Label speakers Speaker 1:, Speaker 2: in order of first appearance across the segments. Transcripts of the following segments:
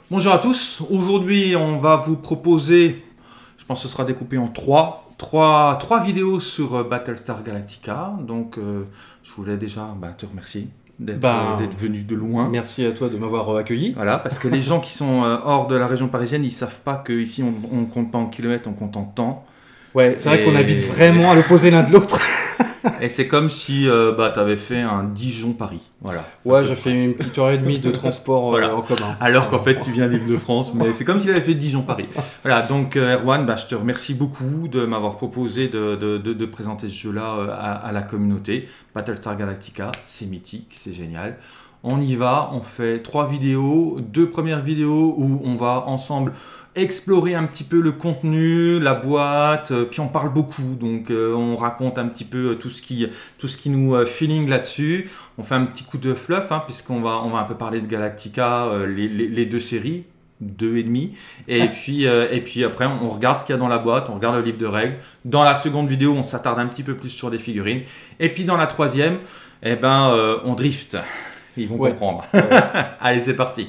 Speaker 1: Bonjour à tous, aujourd'hui on va vous proposer, je pense que ce sera découpé en trois vidéos sur Battlestar Galactica. Donc je voulais déjà te remercier d'être venu de loin.
Speaker 2: Merci à toi de m'avoir accueilli.
Speaker 1: Voilà, parce que les gens qui sont hors de la région parisienne, ils savent pas qu'ici on compte pas en kilomètres, on compte en temps.
Speaker 2: Ouais, c'est vrai qu'on habite vraiment à l'opposé l'un de l'autre.
Speaker 1: Et c'est comme si tu avais fait un Dijon-Paris. Voilà.
Speaker 2: Ouais, j'ai fait une petite heure et demie de transport
Speaker 1: voilà.
Speaker 2: en commun.
Speaker 1: Alors qu'en fait, tu viens d'Île-de-France, mais c'est comme s'il avait fait Dijon-Paris. Voilà, donc Erwan, je te remercie beaucoup de m'avoir proposé de présenter ce jeu-là à la communauté. Battlestar Galactica, c'est mythique, c'est génial. On y va, on fait 3 vidéos, 2 premières vidéos où on va ensemble explorer un petit peu le contenu, la boîte, puis on parle beaucoup, donc on raconte un petit peu tout ce qui nous feeling là-dessus. On fait un petit coup de fluff, puisqu'on va un peu parler de Galactica, les 2 séries, 2 et demi, et puis après on regarde ce qu'il y a dans la boîte, on regarde le livre de règles. Dans la seconde vidéo, on s'attarde un petit peu plus sur des figurines, et puis dans la troisième, on drift. Ils vont comprendre. Allez, c'est parti.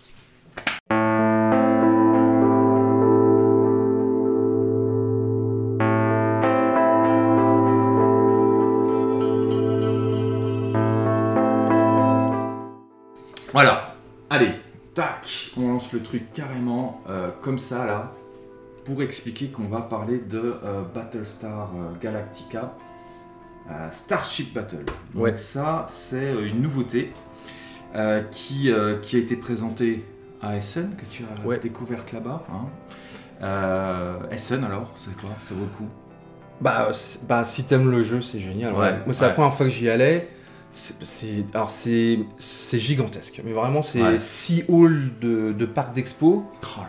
Speaker 1: Voilà. Allez, tac, on lance le truc carrément comme ça là, pour expliquer qu'on va parler de Battlestar Galactica, Starship Battle. Donc ça, c'est une nouveauté. Qui a été présentée à Essen, que tu as découverte là-bas. Essen alors, c'est quoi? Ça vaut le coup?
Speaker 2: Si t'aimes le jeu, c'est génial. Moi, c'est la première fois que j'y allais. C'est gigantesque, mais vraiment c'est 6 halls de parcs d'expo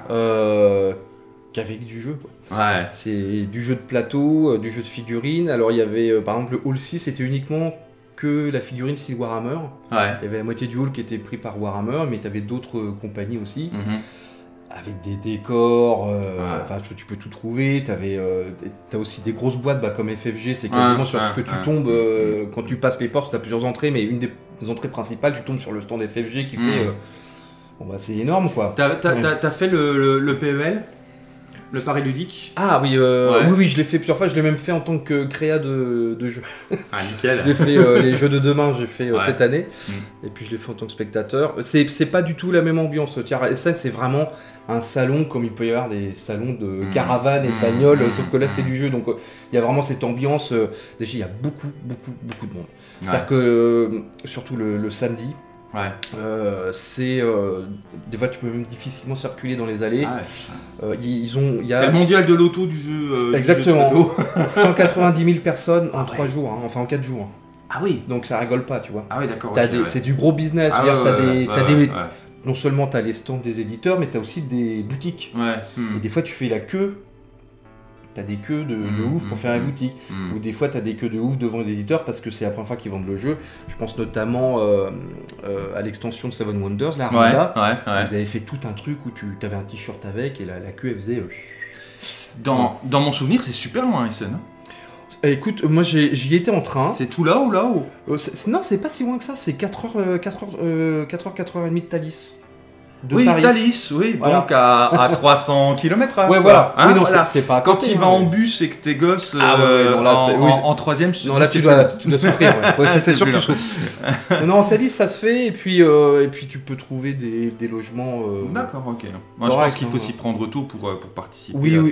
Speaker 2: qu'avec du jeu. C'est du jeu de plateau, du jeu de figurines. Alors il y avait par exemple le hall 6, c'était uniquement que la figurine style Warhammer. Il y avait la moitié du hall qui était pris par Warhammer, mais tu avais d'autres compagnies aussi, avec des décors, tu peux tout trouver. T'as aussi des grosses boîtes comme FFG, c'est quasiment sur ce que tu tombes quand tu passes les portes. Tu as plusieurs entrées, mais une des entrées principales, tu tombes sur le stand FFG qui fait... c'est énorme quoi.
Speaker 1: T'as fait le PEL? Le pari ludique?
Speaker 2: Ah oui, oui, je l'ai fait plusieurs fois, je l'ai même fait en tant que créa de jeux.
Speaker 1: Ah nickel.
Speaker 2: Je l'ai fait, les jeux de demain, j'ai fait cette année, et puis je l'ai fait en tant que spectateur. C'est pas du tout la même ambiance, ça c'est vraiment un salon comme il peut y avoir des salons de caravanes et de bagnoles, sauf que là c'est du jeu, donc il y a vraiment cette ambiance, déjà il y a beaucoup de monde. C'est-à-dire que, surtout le samedi, c'est des fois tu peux même difficilement circuler dans les allées. C'est
Speaker 1: le mondial de l'auto du jeu.
Speaker 2: Exactement. Du jeu de 190 000 personnes en 3 jours, enfin en 4 jours.
Speaker 1: Ah oui.
Speaker 2: Donc ça rigole pas, tu vois.
Speaker 1: Ah oui, d'accord.
Speaker 2: C'est du gros business. Non seulement tu as les stands des éditeurs, mais tu as aussi des boutiques. Et des fois tu fais la queue. T'as des queues de ouf pour faire la boutique. Ou des fois, t'as des queues de ouf devant les éditeurs parce que c'est la première fois qu'ils vendent le jeu. Je pense notamment à l'extension de Seven Wonders, la Armada. Ils avaient fait tout un truc où tu avais un t-shirt avec et la queue, elle faisait...
Speaker 1: Dans mon souvenir, c'est super loin, Essen.
Speaker 2: Écoute, moi j'y étais en train.
Speaker 1: C'est tout là ou là-haut?
Speaker 2: Non, c'est pas si loin que ça. C'est 4h30 de Thalys.
Speaker 1: Paris. Thalys, donc à 300 km.
Speaker 2: Ouais, voilà. C'est pas
Speaker 1: quand tu vas en bus et que tes gosses en troisième,
Speaker 2: non, là tu dois souffrir. C'est sûr que tu souffres. Non, en Thalys ça se fait, et puis tu peux trouver des logements.
Speaker 1: D'accord, ok. Moi je pense qu'il faut s'y prendre tôt pour participer.
Speaker 2: Oui.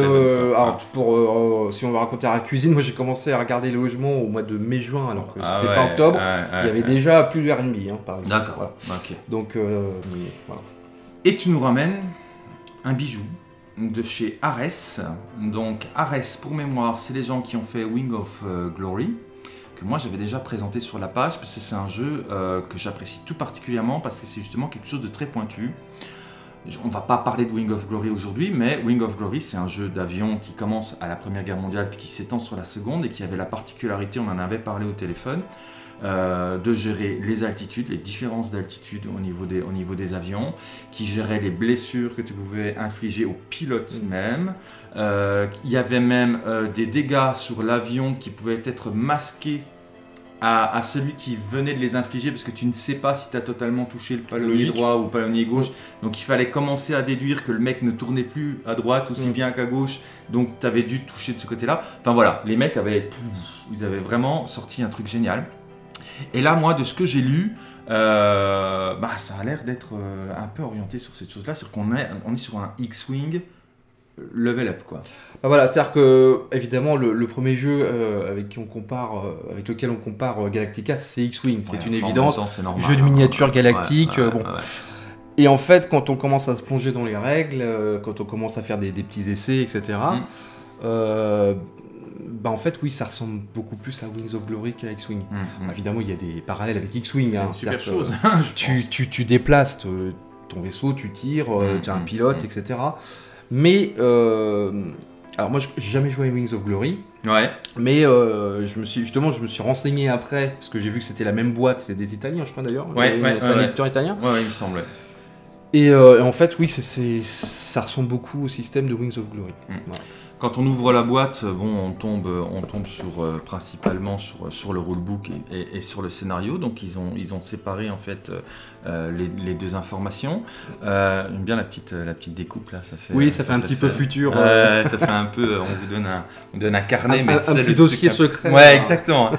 Speaker 2: Si on va raconter à la cuisine, moi j'ai commencé à regarder les logements au mois de mai-juin, alors que c'était fin octobre. Il y avait déjà plus de Airbnb, par exemple.
Speaker 1: D'accord. Ok.
Speaker 2: Donc voilà.
Speaker 1: Et tu nous ramènes un bijou de chez Ares. Donc Ares, pour mémoire, c'est les gens qui ont fait Wing of Glory, que moi j'avais déjà présenté sur la page, parce que c'est un jeu que j'apprécie tout particulièrement, parce que c'est justement quelque chose de très pointu. On va pas parler de Wing of Glory aujourd'hui, mais Wing of Glory, c'est un jeu d'avion qui commence à la Première Guerre mondiale puis qui s'étend sur la Seconde, et qui avait la particularité, on en avait parlé au téléphone, de gérer les altitudes, les différences d'altitude au niveau des avions, qui gérait les blessures que tu pouvais infliger aux pilotes même. Il y avait même des dégâts sur l'avion qui pouvaient être masqués à celui qui venait de les infliger parce que tu ne sais pas si tu as totalement touché le palonnier droit ou le palonnier gauche. Donc il fallait commencer à déduire que le mec ne tournait plus à droite aussi bien qu'à gauche. Donc tu avais dû toucher de ce côté-là. Enfin voilà, les mecs ils avaient vraiment sorti un truc génial. Et là, moi, de ce que j'ai lu, ça a l'air d'être un peu orienté sur cette chose-là. C'est-à-dire qu'on est sur un X-Wing level up, quoi.
Speaker 2: Voilà, c'est-à-dire que évidemment le premier jeu avec lequel on compare Galactica, c'est X-Wing, c'est une évidence.
Speaker 1: C'est normal,
Speaker 2: jeu de miniature galactique, bon.
Speaker 1: Ouais.
Speaker 2: Et en fait, quand on commence à se plonger dans les règles, quand on commence à faire des petits essais, etc. En fait, oui, ça ressemble beaucoup plus à Wings of Glory qu'à X-Wing. Évidemment, il y a des parallèles avec X-Wing.
Speaker 1: C'est une super chose.
Speaker 2: Tu déplaces ton vaisseau, tu tires, tu as un pilote, etc. Mais, alors moi, j'ai jamais joué à Wings of Glory.
Speaker 1: Ouais.
Speaker 2: Mais je me suis renseigné après, parce que j'ai vu que c'était la même boîte, c'est des Italiens, je crois d'ailleurs. C'est un éditeur italien.
Speaker 1: Ouais, il me semble.
Speaker 2: Et en fait, oui, ça ressemble beaucoup au système de Wings of Glory. Voilà.
Speaker 1: Quand on ouvre la boîte, on tombe principalement sur le rulebook et sur le scénario. Donc ils ont séparé en fait les deux informations. J'aime bien la petite découpe là. Ça fait,
Speaker 2: ça fait un petit peu futur.
Speaker 1: Ça fait un peu. On vous donne un carnet,
Speaker 2: un petit dossier secret.
Speaker 1: Ouais, exactement.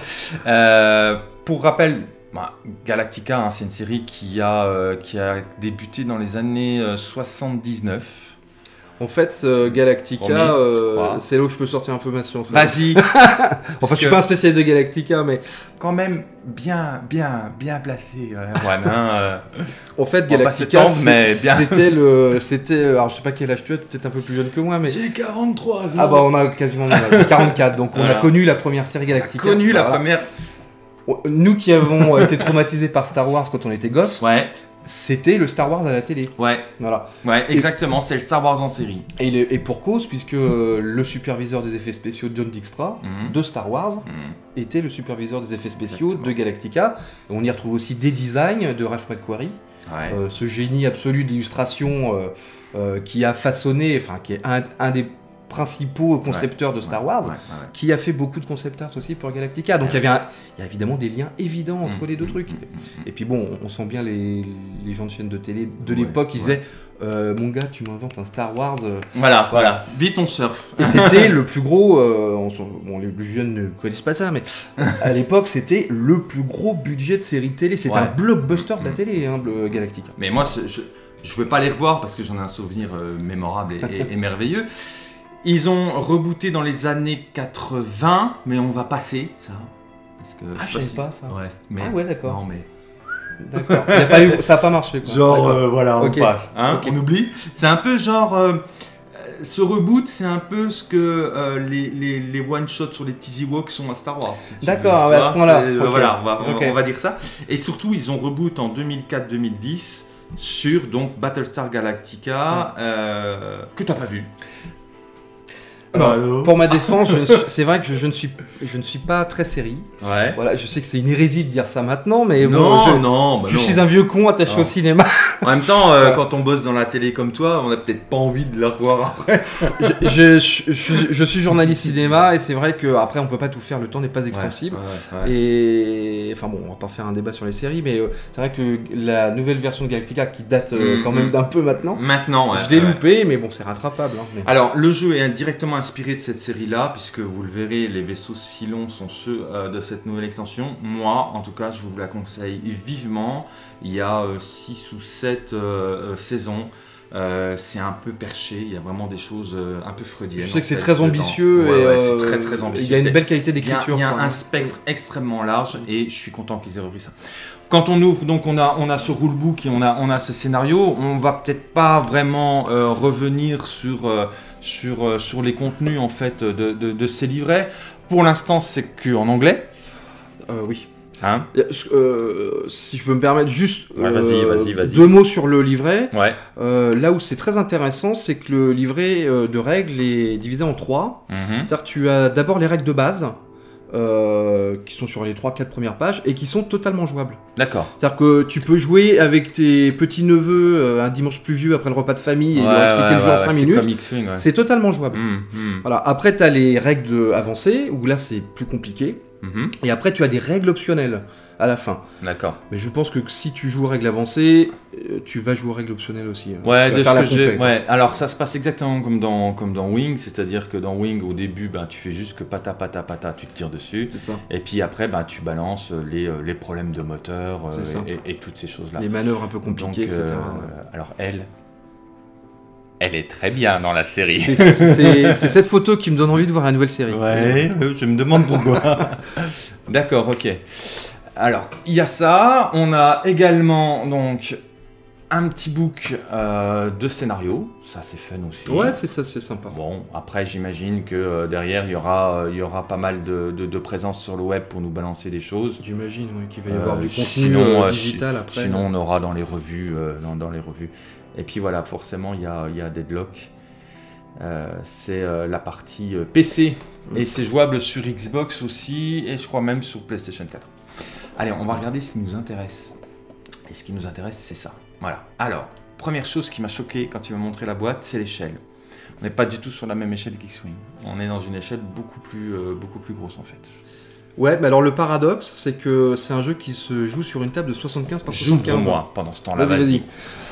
Speaker 1: Pour rappel. Galactica, c'est une série qui a débuté dans les années 79.
Speaker 2: En fait, Galactica, c'est là où je peux sortir un peu ma science.
Speaker 1: Vas-y.
Speaker 2: Enfin, je suis pas un spécialiste de Galactica, mais
Speaker 1: quand même bien placé.
Speaker 2: En fait, Galactica, c'était, alors je sais pas quel âge tu as, peut-être un peu plus jeune que moi, mais
Speaker 1: j'ai 43 ans.
Speaker 2: Ah on a quasiment 44, donc on a connu la première série Galactica.
Speaker 1: La première.
Speaker 2: Nous qui avons été traumatisés par Star Wars quand on était gosses.
Speaker 1: Ouais.
Speaker 2: C'était le Star Wars à la télé.
Speaker 1: Ouais.
Speaker 2: Voilà.
Speaker 1: Ouais, exactement, c'est le Star Wars en série.
Speaker 2: Et pour cause, puisque le superviseur des effets spéciaux John Dykstra de Star Wars était le superviseur des effets spéciaux de Galactica. Et on y retrouve aussi des designs de Ralph McQuarrie, ce génie absolu d'illustration qui a façonné, enfin qui est un des principaux concepteurs de Star Wars, qui a fait beaucoup de concept art aussi pour Galactica. Donc il y a évidemment des liens évidents entre les deux trucs. Et puis bon, on sent bien les gens de chaînes de télé de l'époque, ils disaient mon gars, tu m'inventes un Star Wars.
Speaker 1: Voilà. Vite on surfe.
Speaker 2: Et c'était le plus gros, les plus jeunes ne connaissent pas ça, mais à l'époque c'était le plus gros budget de série télé. C'est un blockbuster de la télé, Galactica.
Speaker 1: Mais moi, je ne vais pas les revoir parce que j'en ai un souvenir mémorable et merveilleux. Ils ont rebooté dans les années 80, mais on va passer ça. Parce que,
Speaker 2: je sais pas ça.
Speaker 1: Ouais,
Speaker 2: d'accord.
Speaker 1: Non, mais...
Speaker 2: D'accord. Ça n'a pas marché, quoi.
Speaker 1: Genre, on passe. On oublie. C'est un peu genre... ce reboot, c'est un peu ce que les one-shots sur les petits Ewoks sont à Star Wars. Si
Speaker 2: d'accord, à ce point-là.
Speaker 1: Voilà, on va dire ça. Et surtout, ils ont reboot en 2004-2010 sur donc Battlestar Galactica, que tu n'as pas vu.
Speaker 2: Pour ma défense, c'est vrai que je ne suis pas très série.
Speaker 1: Ouais.
Speaker 2: Voilà, je sais que c'est une hérésie de dire ça maintenant, mais
Speaker 1: je
Speaker 2: suis un vieux con attaché au cinéma.
Speaker 1: En même temps, quand on bosse dans la télé comme toi, on n'a peut-être pas envie de le revoir après.
Speaker 2: je suis journaliste cinéma et c'est vrai qu'après on peut pas tout faire, le temps n'est pas extensible. Et enfin bon, on va pas faire un débat sur les séries, mais c'est vrai que la nouvelle version de Galactica qui date quand même d'un peu maintenant, je l'ai loupé, mais bon, c'est rattrapable.
Speaker 1: Alors, le jeu est directement inspiré de cette série-là, puisque vous le verrez, les vaisseaux Cylons sont ceux de cette nouvelle extension. Moi, en tout cas, je vous la conseille vivement. Il y a 6 ou 7 saisons. C'est un peu perché, il y a vraiment des choses un peu freudiennes.
Speaker 2: Je sais que c'est très ambitieux.
Speaker 1: C'est très très ambitieux.
Speaker 2: Il y a une belle qualité d'écriture.
Speaker 1: Il y a un spectre extrêmement large et je suis content qu'ils aient repris ça. Quand on ouvre, donc on a ce rulebook et on a ce scénario, on va peut-être pas vraiment revenir sur les contenus en fait de ces livrets. Pour l'instant, c'est que en anglais.
Speaker 2: Oui.
Speaker 1: Hein,
Speaker 2: si je peux me permettre juste
Speaker 1: vas-y.
Speaker 2: 2 mots sur le livret.
Speaker 1: Ouais.
Speaker 2: Là où c'est très intéressant, c'est que le livret de règles est divisé en 3. C'est-à-dire que tu as d'abord les règles de base. Qui sont sur les 3-4 premières pages et qui sont totalement jouables.
Speaker 1: D'accord.
Speaker 2: C'est-à-dire que tu peux jouer avec tes petits-neveux un dimanche pluvieux après le repas de famille et leur expliquer le jeu en 5 minutes. C'est totalement jouable. Voilà. Après, tu as les règles avancées où là c'est plus compliqué. Et après, tu as des règles optionnelles à la fin.
Speaker 1: D'accord.
Speaker 2: Mais je pense que si tu joues aux règles avancées, tu vas jouer aux règles optionnelles aussi.
Speaker 1: Ouais, alors ça se passe exactement comme dans Wing, c'est-à-dire que dans Wing, au début, tu fais juste que pata, tu te tires dessus.
Speaker 2: C'est ça.
Speaker 1: Et puis après, tu balances les problèmes de moteur et toutes ces choses-là.
Speaker 2: Les manœuvres un peu compliquées, etc.
Speaker 1: Alors elle est très bien dans la série.
Speaker 2: C'est cette photo qui me donne envie de voir la nouvelle série.
Speaker 1: Ouais, je me demande pourquoi. D'accord, ok. Alors, il y a ça. On a également donc un petit book de scénario. Ça, c'est fun aussi.
Speaker 2: Ouais, c'est sympa.
Speaker 1: Bon, après, j'imagine que derrière, il y aura pas mal de présence sur le web pour nous balancer des choses.
Speaker 2: J'imagine, oui, qu'il va y avoir du contenu digital après.
Speaker 1: Sinon, on aura dans les revues. Dans les revues. Et puis voilà, forcément, il y a Deadlock. C'est la partie PC. Et c'est jouable sur Xbox aussi. Et je crois même sur PlayStation 4. Allez, on va regarder ce qui nous intéresse. Et ce qui nous intéresse, c'est ça. Voilà. Alors, première chose qui m'a choqué quand tu m'as montré la boîte, c'est l'échelle. On n'est pas du tout sur la même échelle qu'X-Wing. On est dans une échelle beaucoup plus grosse en fait.
Speaker 2: Ouais, mais alors le paradoxe, c'est que c'est un jeu qui se joue sur une table de 75 par 75.
Speaker 1: J'ouvre-moi pendant ce temps-là.
Speaker 2: Vas-y.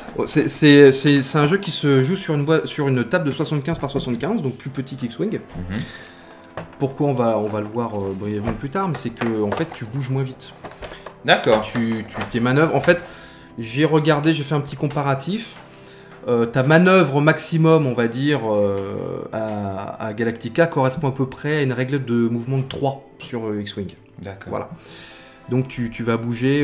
Speaker 2: C'est un jeu qui se joue sur une table de 75 par 75, donc plus petit qu'X-Wing. Pourquoi on va le voir brièvement plus tard, mais c'est que en fait tu bouges moins vite.
Speaker 1: D'accord.
Speaker 2: Tes manœuvres, en fait, j'ai fait un petit comparatif. Ta manœuvre maximum, on va dire, à Galactica correspond à peu près à une règle de mouvement de 3 sur X-Wing.
Speaker 1: D'accord.
Speaker 2: Voilà. Donc tu vas bouger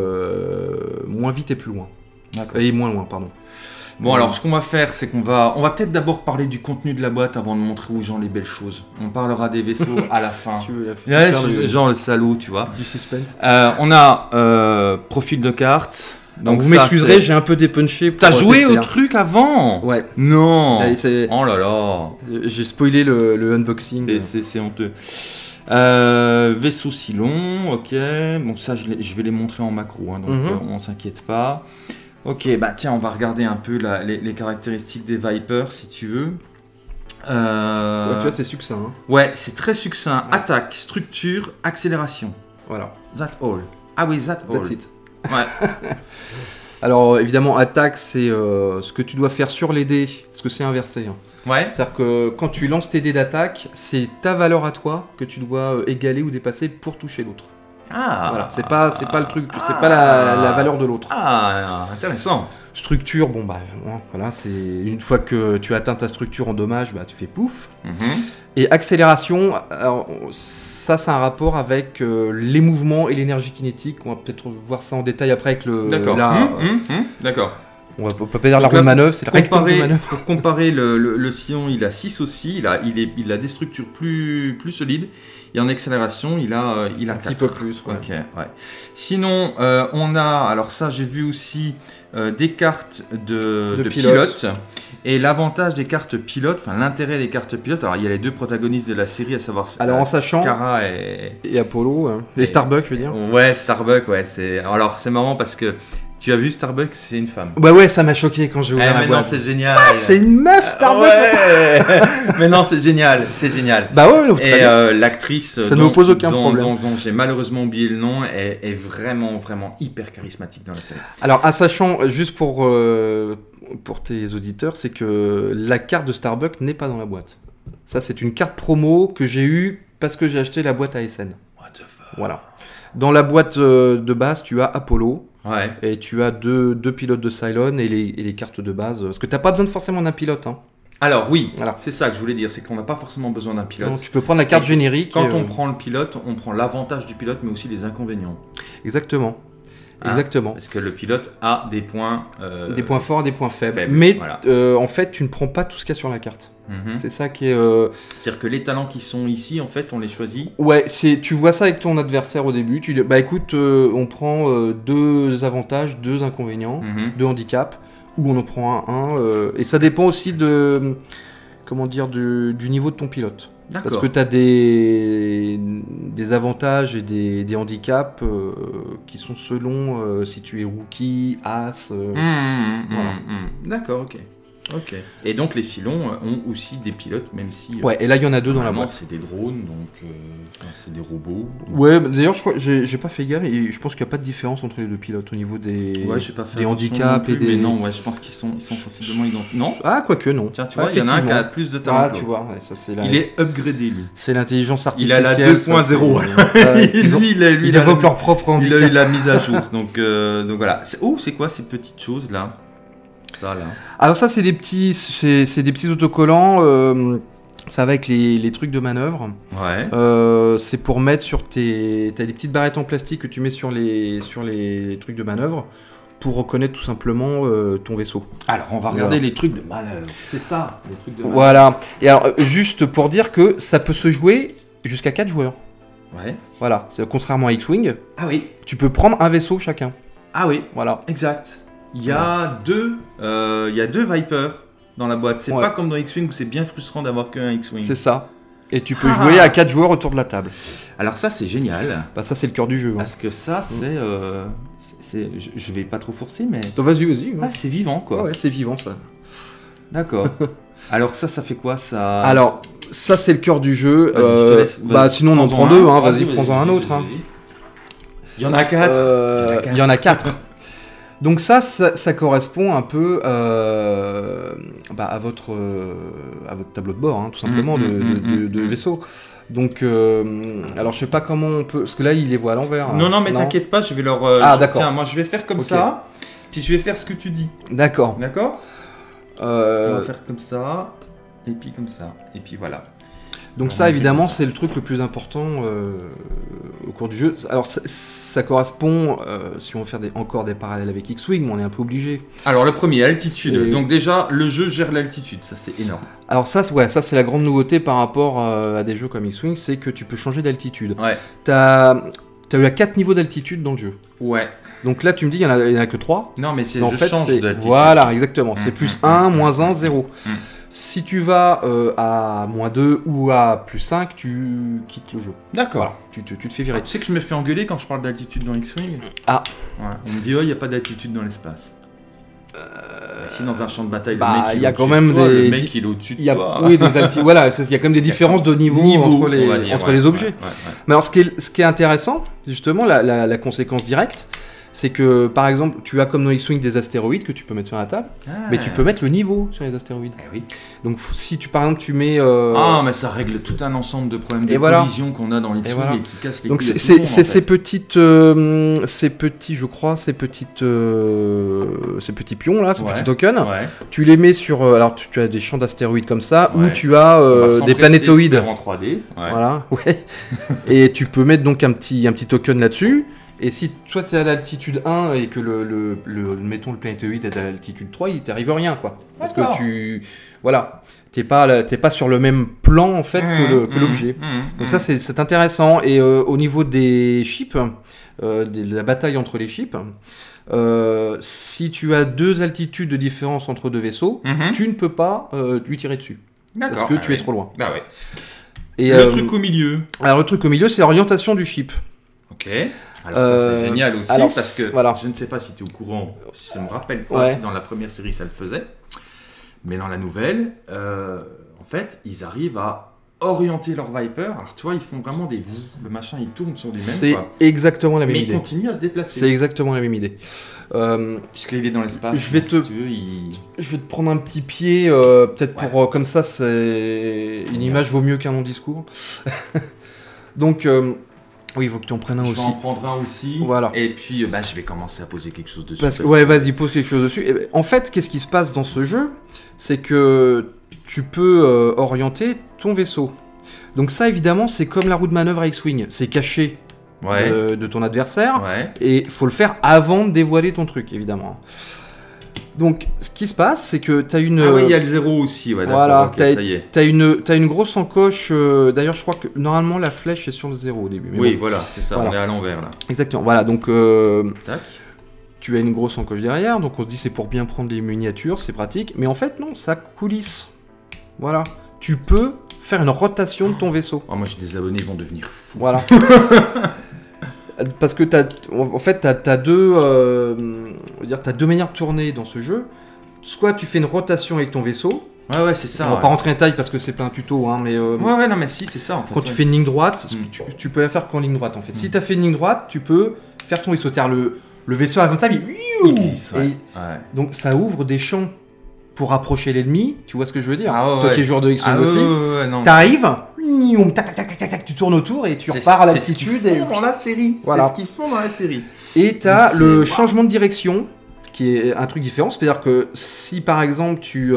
Speaker 2: moins vite et plus loin.
Speaker 1: D'accord.
Speaker 2: Et moins loin, pardon.
Speaker 1: Bon, alors ce qu'on va faire, c'est qu'on va peut-être d'abord parler du contenu de la boîte avant de montrer aux gens les belles choses. On parlera des vaisseaux à la fin.
Speaker 2: Tu veux faire
Speaker 1: genre le salaud, tu vois.
Speaker 2: Du suspense.
Speaker 1: On a profil de carte.
Speaker 2: Donc vous m'excuserez, j'ai un peu dépunché.
Speaker 1: T'as joué au truc avant?
Speaker 2: Ouais.
Speaker 1: Non. Oh là là.
Speaker 2: J'ai spoilé le unboxing.
Speaker 1: C'est honteux. Vaisseau si long, ok. Bon, ça, je vais les montrer en macro, hein, donc on s'inquiète pas. Ok, bah tiens, on va regarder un peu les caractéristiques des Vipers, si tu veux.
Speaker 2: Tu vois, c'est succinct. Hein.
Speaker 1: Ouais, c'est très succinct. Ouais. Attaque, structure, accélération.
Speaker 2: Voilà.
Speaker 1: That all. Ah oui, that all.
Speaker 2: That's it.
Speaker 1: Ouais.
Speaker 2: Alors, évidemment, attaque, c'est ce que tu dois faire sur les dés, parce que c'est inversé. Hein.
Speaker 1: Ouais.
Speaker 2: C'est-à-dire que quand tu lances tes dés d'attaque, c'est ta valeur à toi que tu dois égaler ou dépasser pour toucher l'autre.
Speaker 1: Ah.
Speaker 2: Voilà, c'est pas le truc, c'est pas la valeur de l'autre.
Speaker 1: Ah, intéressant.
Speaker 2: Structure, bon bah voilà, c'est une fois que tu atteins ta structure en dommage, bah tu fais pouf. Et accélération, alors, ça c'est un rapport avec les mouvements et l'énergie kinétique. On va peut-être voir ça en détail après avec le.
Speaker 1: D'accord. D'accord.
Speaker 2: On va pas dire la roue de manœuvre, c'est le rectangle de manœuvre.
Speaker 1: Pour comparer, le Sillon, il a 6 aussi, il a des structures plus solides, et en accélération, il a 4.
Speaker 2: Un petit peu plus, ouais.
Speaker 1: Ok, ouais. Sinon, on a, alors ça j'ai vu aussi, des cartes de pilote. Et l'avantage des cartes pilotes, enfin l'intérêt des cartes pilotes, alors il y a les deux protagonistes de la série, à savoir
Speaker 2: alors en sachant
Speaker 1: Cara
Speaker 2: et Apollo, hein. Et Starbuck, je veux dire.
Speaker 1: Ouais, Starbuck, ouais. Alors c'est marrant parce que tu as vu Starbuck, c'est une femme.
Speaker 2: Bah ouais, ça m'a choqué quand j'ai ouvert la boîte.
Speaker 1: Non, c'est génial.
Speaker 2: Ah, c'est une meuf, Starbuck.
Speaker 1: Ouais. Mais non, c'est génial, c'est génial.
Speaker 2: Bah ouais,
Speaker 1: et l'actrice,
Speaker 2: ça ne me pose aucun problème.
Speaker 1: Dont j'ai malheureusement oublié le nom, est vraiment hyper charismatique dans la série.
Speaker 2: Alors, à sachant, juste pour tes auditeurs, c'est que la carte de Starbuck n'est pas dans la boîte. Ça, c'est une carte promo que j'ai eue parce que j'ai acheté la boîte ASN.
Speaker 1: What the fuck.
Speaker 2: Voilà. Dans la boîte de base, tu as Apollo.
Speaker 1: Ouais.
Speaker 2: Et tu as deux pilotes de Cylon et les cartes de base. Parce que tu n'as pas besoin forcément d'un pilote. Hein.
Speaker 1: Alors oui,
Speaker 2: voilà.
Speaker 1: C'est ça que je voulais dire, c'est qu'on n'a pas forcément besoin d'un pilote.
Speaker 2: Non, tu peux prendre la carte générique.
Speaker 1: Quand on prend le pilote, on prend l'avantage du pilote, mais aussi les inconvénients.
Speaker 2: Exactement. Exactement.
Speaker 1: Parce que le pilote a des points...
Speaker 2: des points forts et des points faibles. Mais voilà. En fait, tu ne prends pas tout ce qu'il y a sur la carte. C'est ça qui est...
Speaker 1: C'est-à-dire que les talents qui sont ici, en fait, on les choisit.
Speaker 2: Ouais, tu vois ça avec ton adversaire au début. Tu dis, bah écoute, on prend 2 avantages, 2 inconvénients, 2 handicaps, ou on en prend un. Et ça dépend aussi du niveau de ton pilote.
Speaker 1: D'accord.
Speaker 2: Parce que tu as des avantages et des handicaps qui sont selon si tu es rookie, as. Voilà.
Speaker 1: D'accord, ok. Ok. Et donc les Cylons ont aussi des pilotes, même si...
Speaker 2: ouais, et là il y en a 2 dans la boîte.
Speaker 1: C'est des drones, donc c'est des robots.
Speaker 2: Ouais, d'ailleurs je crois, j'ai pas fait gaffe, et je pense qu'il n'y a pas de différence entre les 2 pilotes au niveau des, des handicaps et des...
Speaker 1: Mais non, ouais, je pense qu'ils sont sensiblement identiques. Non.
Speaker 2: Ah, quoique non.
Speaker 1: Tiens, tu vois, il y en a un qui a plus de talent.
Speaker 2: Ah, tu vois, ouais, ça,
Speaker 1: il est upgradé, lui.
Speaker 2: C'est l'intelligence artificielle.
Speaker 1: Il a la 2.0.
Speaker 2: Ils développent leur propre handicap.
Speaker 1: Il a eu la mise à jour. Donc voilà. Oh, c'est quoi ces petites choses là? Ça là.
Speaker 2: Alors ça, c'est des petits autocollants. Ça va avec les trucs de manœuvre.
Speaker 1: Ouais.
Speaker 2: C'est pour mettre sur tes... T'as des petites barrettes en plastique que tu mets sur les trucs de manœuvre pour reconnaître tout simplement ton vaisseau.
Speaker 1: Alors, on va regarder les trucs de manœuvre. C'est ça, les trucs de manœuvre.
Speaker 2: Voilà. Et alors, juste pour dire que ça peut se jouer jusqu'à 4 joueurs.
Speaker 1: Ouais.
Speaker 2: Voilà. C'est contrairement à X-Wing.
Speaker 1: Ah oui.
Speaker 2: Tu peux prendre un vaisseau chacun.
Speaker 1: Ah oui.
Speaker 2: Voilà.
Speaker 1: Exact. Il y a deux Vipers dans la boîte. C'est pas comme dans X-Wing où c'est bien frustrant d'avoir qu'un X-Wing.
Speaker 2: C'est ça. Et tu peux jouer à 4 joueurs autour de la table.
Speaker 1: Alors ça, c'est génial.
Speaker 2: Bah ça, c'est le cœur du jeu.
Speaker 1: Parce que ça, c'est... je vais pas trop forcer, mais...
Speaker 2: Vas-y.
Speaker 1: Ouais. Ah, c'est vivant, quoi.
Speaker 2: Ouais, c'est vivant, ça.
Speaker 1: D'accord. Alors ça fait quoi, ça?
Speaker 2: Alors, ça, c'est le cœur du jeu.
Speaker 1: Je te laisse.
Speaker 2: Bah sinon, on en prend 2. Hein. Vas-y, prends-en un autre. Hein.
Speaker 1: Il y en a 4.
Speaker 2: Il y en a 4. Donc ça correspond un peu à votre tableau de bord, hein, tout simplement, de vaisseau. Donc, alors je sais pas comment on peut... Parce que là, il les voit à l'envers.
Speaker 1: Non, mais t'inquiète pas, je vais leur...
Speaker 2: d'accord.
Speaker 1: Tiens, moi je vais faire comme ça, puis je vais faire ce que tu dis.
Speaker 2: D'accord.
Speaker 1: D'accord. On va faire comme ça, et puis comme ça, et puis voilà.
Speaker 2: Donc ça, évidemment, c'est le truc le plus important au cours du jeu. Alors, ça correspond, si on veut faire encore des parallèles avec X-Wing, mais on est un peu obligé.
Speaker 1: Alors, le premier, altitude. Donc déjà, le jeu gère l'altitude, ça c'est énorme.
Speaker 2: Alors ça c'est la grande nouveauté par rapport à des jeux comme X-Wing, c'est que tu peux changer d'altitude.
Speaker 1: Ouais.
Speaker 2: T'as eu à 4 niveaux d'altitude dans le jeu.
Speaker 1: Ouais.
Speaker 2: Donc là, tu me dis, il n'y en a que 3.
Speaker 1: Non, mais c'est
Speaker 2: je
Speaker 1: change d'altitude.
Speaker 2: Voilà, exactement. C'est plus 1, moins 1, 0. Si tu vas à moins 2 ou à plus 5, tu quittes le jeu.
Speaker 1: D'accord.
Speaker 2: Voilà, tu te fais virer.
Speaker 1: Tu sais que je me fais engueuler quand je parle d'altitude dans X-Wing.
Speaker 2: Ah.
Speaker 1: Ouais. On me dit, il n'y a pas d'altitude dans l'espace. Si dans un champ de bataille,
Speaker 2: il y a quand même
Speaker 1: le mec il est au-dessus de toi.
Speaker 2: Oui, des altitudes. Voilà, il y a quand même des différences de niveau entre les objets. Mais alors, ce qui est intéressant, justement, la conséquence directe, c'est que, par exemple, tu as comme dans X-Wing des astéroïdes que tu peux mettre sur la table, mais tu peux mettre le niveau sur les astéroïdes.
Speaker 1: Oui.
Speaker 2: Donc, si par exemple, tu mets...
Speaker 1: mais ça règle tout un ensemble de problèmes de collision qu'on a dans X-Wing et qui cassent les couilles.
Speaker 2: Donc, c'est ces petits pions là, ces petits tokens. Ouais. Tu les mets sur... alors, tu as des champs d'astéroïdes comme ça, où tu as des planétoïdes.
Speaker 1: En 3D.
Speaker 2: Voilà, ouais. Et tu peux mettre donc un petit token là-dessus. Et si toi tu es à l'altitude 1 et que mettons le planétoïde est à l'altitude 3, il t'arrive rien, quoi. Parce que t'es pas sur le même plan en fait que l'objet. Donc ça c'est intéressant. Et au niveau des ships, de la bataille entre les ships, si tu as 2 altitudes de différence entre 2 vaisseaux, tu ne peux pas lui tirer dessus. Parce que tu es trop loin.
Speaker 1: Bah ouais.
Speaker 2: Et,
Speaker 1: le truc au milieu.
Speaker 2: Alors le truc au milieu, c'est l'orientation du ship.
Speaker 1: Ok. Alors ça c'est génial aussi parce que je ne sais pas si tu es au courant, je ne me rappelle pas si dans la première série ça le faisait, mais dans la nouvelle, en fait, ils arrivent à orienter leur Viper. Alors tu vois, ils font vraiment le machin il tourne sur lui-même.
Speaker 2: C'est exactement la même idée.
Speaker 1: Mais il continue à se déplacer.
Speaker 2: C'est exactement la même idée.
Speaker 1: Puisqu'il est dans l'espace.
Speaker 2: Je vais te prendre un petit pied, peut-être pour comme ça, une image vaut mieux qu'un long discours. Donc oui, il faut que tu en prennes un aussi.
Speaker 1: Je vais en prendre un aussi.
Speaker 2: Voilà.
Speaker 1: Et puis, je vais commencer à poser quelque chose dessus.
Speaker 2: Vas-y, pose quelque chose dessus. Et en fait, qu'est-ce qui se passe dans ce jeu? C'est que tu peux orienter ton vaisseau. Donc ça, évidemment, c'est comme la roue de manœuvre à X-Wing. C'est caché de ton adversaire. Ouais. Et il faut le faire avant de dévoiler ton truc, évidemment. Donc, ce qui se passe, c'est que tu as une...
Speaker 1: Ah oui, il y a le 0 aussi, ouais, d'accord,
Speaker 2: voilà,
Speaker 1: okay, ça y est.
Speaker 2: T'as une grosse encoche, d'ailleurs je crois que normalement la flèche est sur le 0 au début. Mais
Speaker 1: oui, bon, voilà, c'est ça, on est à l'envers là.
Speaker 2: Exactement, voilà, donc tu as une grosse encoche derrière, donc on se dit c'est pour bien prendre les miniatures, c'est pratique, mais en fait non, ça coulisse. Voilà, tu peux faire une rotation de ton vaisseau.
Speaker 1: Oh, moi j'ai des abonnés, ils vont devenir fous.
Speaker 2: Voilà. Parce que t'as deux manières de tourner dans ce jeu. soit tu fais une rotation avec ton vaisseau.
Speaker 1: Ouais, c'est ça.
Speaker 2: On va pas rentrer en détail parce que c'est pas un tuto, hein, mais...
Speaker 1: Ouais, non, mais si, c'est ça, en fait.
Speaker 2: Quand tu fais une ligne droite, tu peux la faire qu'en ligne droite, en fait. Si tu as fait une ligne droite, tu peux faire ton vaisseau. C'est-à-dire, le vaisseau avant ça, il glisse. Donc, ça ouvre des champs pour approcher l'ennemi. Tu vois ce que je veux dire? Toi qui es joueur de X-Wing aussi. T'arrives, tu tournes autour et tu repars à l'altitude.
Speaker 1: C'est ce qu'ils font dans la série.
Speaker 2: Voilà.
Speaker 1: C'est ce qu'ils font dans la série.
Speaker 2: Et tu as le changement de direction, qui est un truc différent. C'est-à-dire que si, par exemple, tu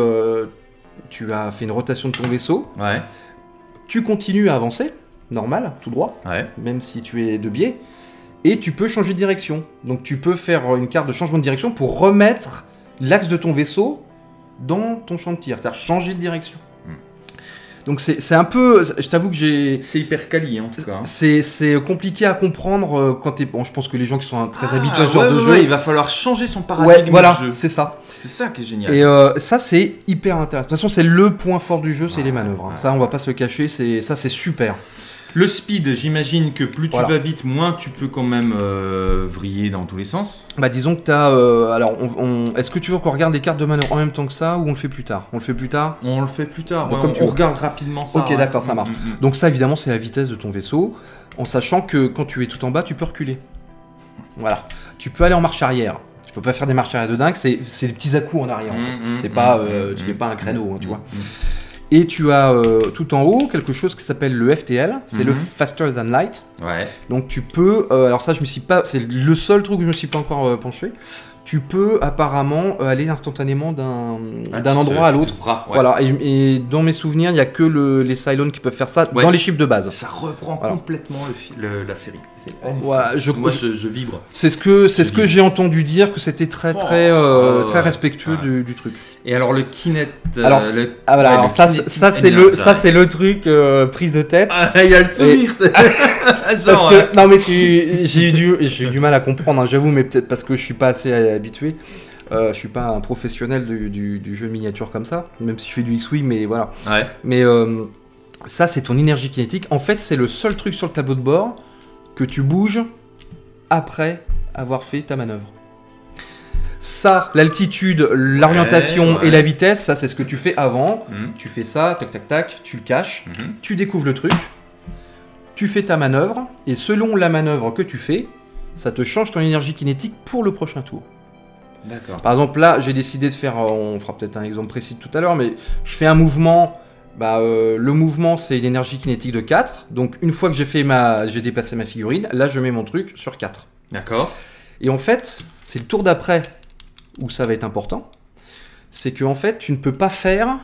Speaker 2: as fait une rotation de ton vaisseau, tu continues à avancer, normal, tout droit, même si tu es de biais, et tu peux changer de direction. Donc tu peux faire une carte de changement de direction pour remettre l'axe de ton vaisseau dans ton champ de tir, c'est-à-dire changer de direction. Donc c'est un peu, je t'avoue que j'ai...
Speaker 1: C'est hyper quali en tout cas.
Speaker 2: C'est compliqué à comprendre quand t'es... Bon, je pense que les gens qui sont très habitués à ce genre de jeu...
Speaker 1: il va falloir changer son paradigme
Speaker 2: voilà,
Speaker 1: de jeu.
Speaker 2: C'est ça.
Speaker 1: C'est ça qui est génial.
Speaker 2: Et ça, c'est hyper intéressant. De toute façon, c'est le point fort du jeu, c'est les manœuvres. Ça, on va pas se le cacher, ça, c'est super.
Speaker 1: Le speed, j'imagine que plus tu vas vite, moins tu peux quand même vriller dans tous les sens.
Speaker 2: Bah disons que tu as... alors, est-ce que tu veux qu'on regarde des cartes de manœuvre en même temps que ça ou on le fait plus tard? On le fait plus tard?
Speaker 1: On le fait plus tard.
Speaker 2: Donc,
Speaker 1: comme on regarde rapidement ça.
Speaker 2: Ok, d'accord, ça marche. Donc ça, évidemment, c'est la vitesse de ton vaisseau, en sachant que quand tu es tout en bas, tu peux reculer. Voilà. Tu peux aller en marche arrière. Tu peux pas faire des marches arrière de dingue, c'est des petits à-coups en arrière, en fait. C'est pas... tu fais pas un créneau, tu vois. Et tu as tout en haut quelque chose qui s'appelle le FTL, c'est le Faster Than Light. Donc tu peux, alors ça je me suis pas, c'est le seul truc où je me suis pas encore penché. Tu peux apparemment aller instantanément d'un endroit à l'autre. Voilà. Et dans mes souvenirs, il y a que les Cylons qui peuvent faire ça dans les chiffres de base.
Speaker 1: Ça reprend complètement la série.
Speaker 2: Je
Speaker 1: vibre.
Speaker 2: C'est ce que j'ai entendu dire, que c'était très respectueux du truc.
Speaker 1: Et alors le Kinect.
Speaker 2: Ça c'est le truc prise de tête.
Speaker 1: Il y a le sourire.
Speaker 2: Parce que non mais j'ai eu du mal à comprendre, hein, j'avoue, mais peut-être parce que je suis pas assez habitué. Je suis pas un professionnel du jeu miniature comme ça, même si je fais du X-Wing, mais voilà. Mais ça c'est ton énergie kinétique. En fait, c'est le seul truc sur le tableau de bord que tu bouges après avoir fait ta manœuvre. Ça, l'altitude, l'orientation et la vitesse, ça c'est ce que tu fais avant. Tu fais ça, tac tac tac, tu le caches, tu découvres le truc, tu fais ta manœuvre, et selon la manœuvre que tu fais, ça te change ton énergie kinétique pour le prochain tour.
Speaker 1: D'accord.
Speaker 2: Par exemple là, j'ai décidé de faire, on fera peut-être un exemple précis tout à l'heure, mais je fais un mouvement. Le mouvement c'est une énergie kinétique de 4, donc une fois que j'ai déplacé ma figurine, là je mets mon truc sur 4.
Speaker 1: D'accord.
Speaker 2: Et en fait, c'est le tour d'après où ça va être important, c'est que en fait tu ne peux pas faire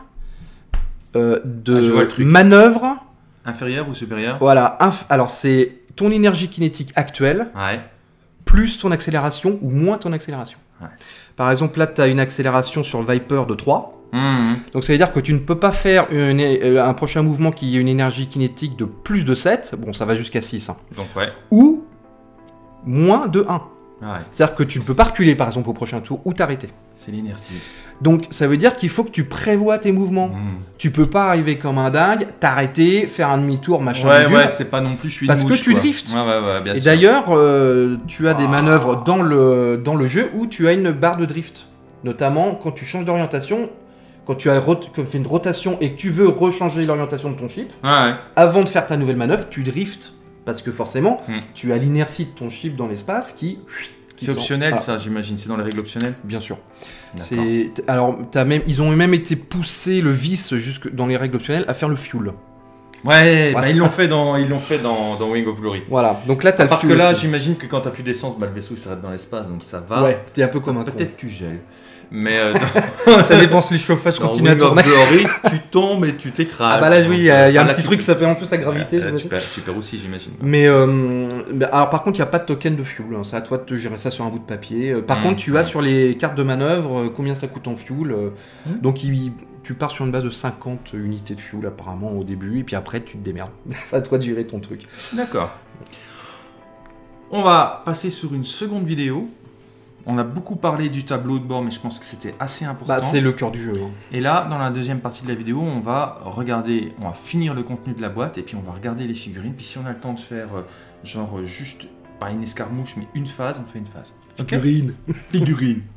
Speaker 2: de manœuvre
Speaker 1: inférieure ou supérieure.
Speaker 2: Voilà, alors c'est ton énergie kinétique actuelle, plus ton accélération ou moins ton accélération. Par exemple là tu as une accélération sur le Viper de 3. Donc ça veut dire que tu ne peux pas faire un prochain mouvement qui ait une énergie kinétique de plus de 7, bon ça va jusqu'à 6, hein.
Speaker 1: Donc,
Speaker 2: ou moins de 1. C'est-à-dire que tu ne peux pas reculer par exemple au prochain tour ou t'arrêter.
Speaker 1: C'est l'inertie.
Speaker 2: Donc ça veut dire qu'il faut que tu prévois tes mouvements. Tu peux pas arriver comme un dingue, t'arrêter, faire un demi-tour, machin.
Speaker 1: C'est pas non plus je suis
Speaker 2: parce
Speaker 1: mouche,
Speaker 2: que tu driftes.
Speaker 1: Bien
Speaker 2: et
Speaker 1: sûr.
Speaker 2: d'ailleurs, tu as des manœuvres dans le jeu où tu as une barre de drift. Notamment quand tu changes d'orientation. Quand tu as fait une rotation et que tu veux rechanger l'orientation de ton ship, avant de faire ta nouvelle manœuvre, tu driftes. Parce que forcément, tu as l'inertie de ton ship dans l'espace qui...
Speaker 1: C'est optionnel ça, j'imagine. C'est dans les règles optionnelles.
Speaker 2: Bien sûr. Alors, ils ont même été poussés le vice jusque dans les règles optionnelles à faire le fuel.
Speaker 1: Ils l'ont fait dans Wing of Glory.
Speaker 2: Voilà, donc là, tu as le fuel.
Speaker 1: Parce que là, j'imagine que quand tu n'as plus d'essence, le vaisseau il s'arrête dans l'espace, donc ça va.
Speaker 2: T'es un peu comme un con.
Speaker 1: Peut-être tu gèles. Mais
Speaker 2: ça dépend si le chauffage continue à tourner.
Speaker 1: Glory, tu tombes et tu t'écrases.
Speaker 2: Là, oui, il y a un petit truc qui s'appelle en plus la gravité.
Speaker 1: Tu perds aussi, j'imagine.
Speaker 2: Mais alors, par contre, il n'y a pas de token de fuel. Hein. C'est à toi de te gérer ça sur un bout de papier. Par contre, tu as sur les cartes de manœuvre combien ça coûte en fuel. Donc, tu pars sur une base de 50 unités de fuel apparemment au début. Et puis après, tu te démerdes. C'est à toi de gérer ton truc.
Speaker 1: D'accord. On va passer sur une seconde vidéo. On a beaucoup parlé du tableau de bord, mais je pense que c'était assez important.
Speaker 2: C'est le cœur du jeu. Hein.
Speaker 1: Et là, dans la deuxième partie de la vidéo, on va finir le contenu de la boîte, et puis on va regarder les figurines. Puis si on a le temps de faire, juste, pas une escarmouche, mais une phase, on fait une phase.
Speaker 2: Figurine.
Speaker 1: Figurine.